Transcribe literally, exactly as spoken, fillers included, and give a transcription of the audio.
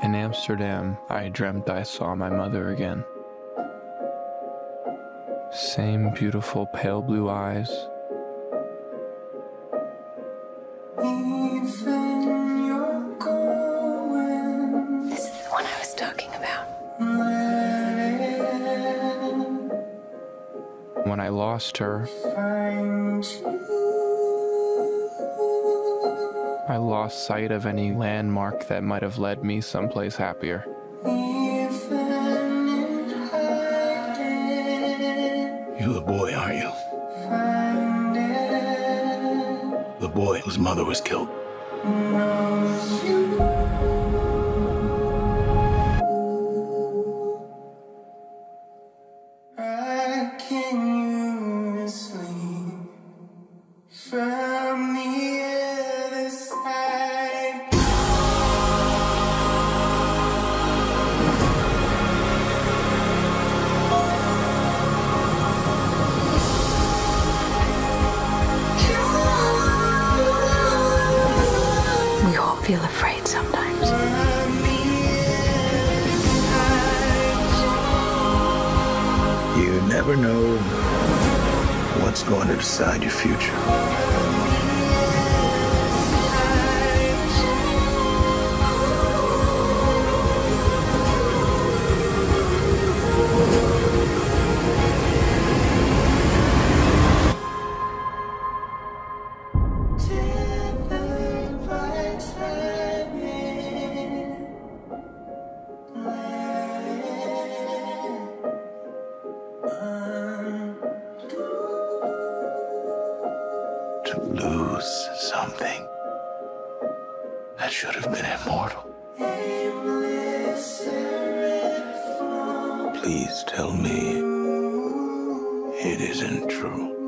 In Amsterdam, I dreamt I saw my mother again. Same beautiful pale blue eyes. Even you're going. This is the one I was talking about. When I lost her, Find you. I lost sight of any landmark that might have led me someplace happier. Even in hiding. You're the boy, aren't you? Find it. The boy whose mother was killed. Knows you. Rocking you to sleep from the other side. We all feel afraid sometimes. From the other side. You never know what's going to decide your future. Tethered by timing. Let it To lose something that should have been immortal. aimless separate from Please tell me it isn't true.